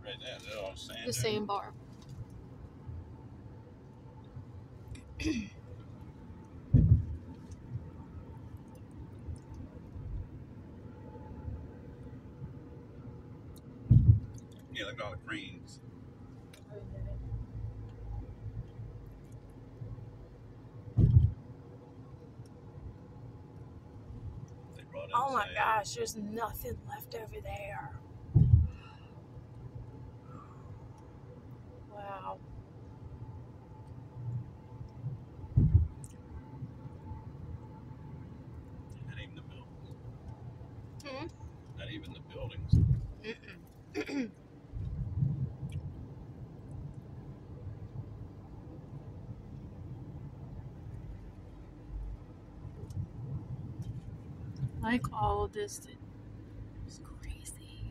right there? They're all sand. The sandbar. Yeah, look at all the cranes. They brought in Oh my sand. gosh, there's nothing left over there. Wow. Not even the buildings. Hmm? Not even the buildings. Mm-mm. Like all of this is crazy.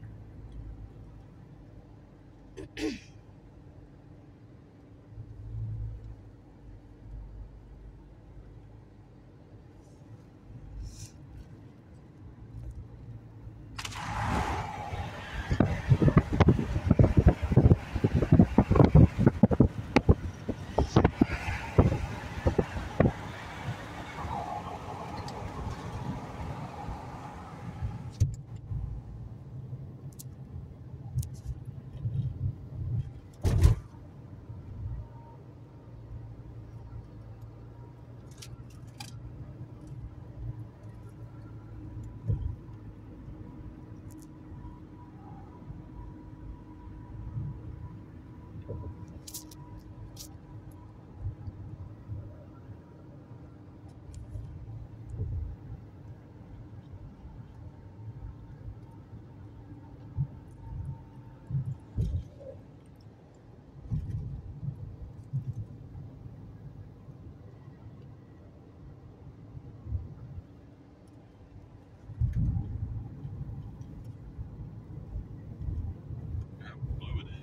How blue it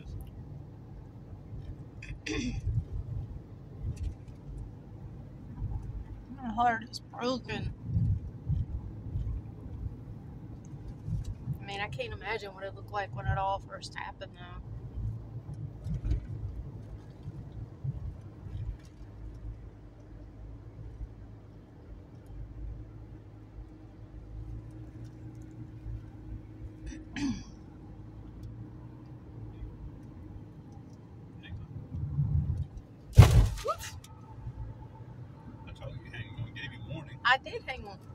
is. My heart is broken. I mean, I can't imagine what it looked like when it all first happened, though. I told you hang on. I gave you warning. I did hang on.